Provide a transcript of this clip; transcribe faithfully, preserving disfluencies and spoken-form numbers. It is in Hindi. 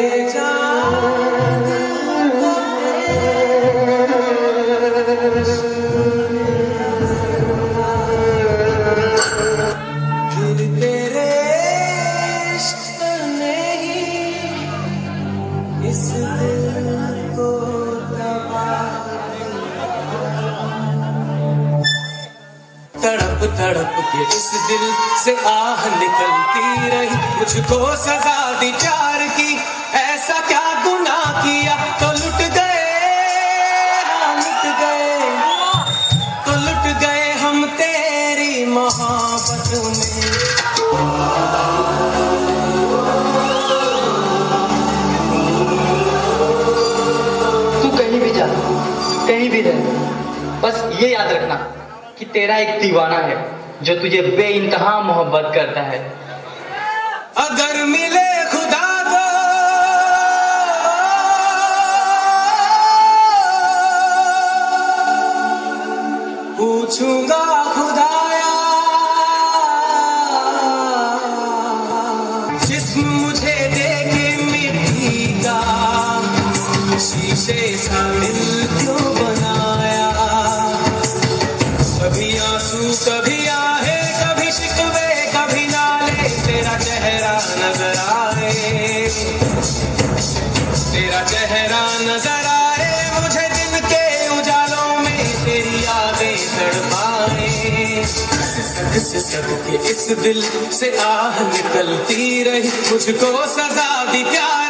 तड़प तड़प के इस दिल से आह निकलती रही, मुझको सजा दी प्यार की, ऐसा क्या गुनाह किया तो लुट गए, हाँ लुट गए, तो लुट गए हम तेरी मोहब्बत में। तू कहीं भी जा, कहीं भी रह, बस ये याद रखना कि तेरा एक दीवाना है जो तुझे बेइंतहा मोहब्बत करता है। अगर मिले खुदा को पूछूंगा खुदाया, जिस्म मुझे दे के मिट्टी का, शीशे सा दिल क्यों बनाया। कभी आंसू कभी आहे, कभी शिकवे कभी नाले, तेरा चेहरा नजर आए, तेरा चेहरा नजर आए, मुझे दिन के उजालों में तेरी यादें तड़पाए। सद से सद के इस दिल से आह निकलती रही, मुझको सजा दी प्यार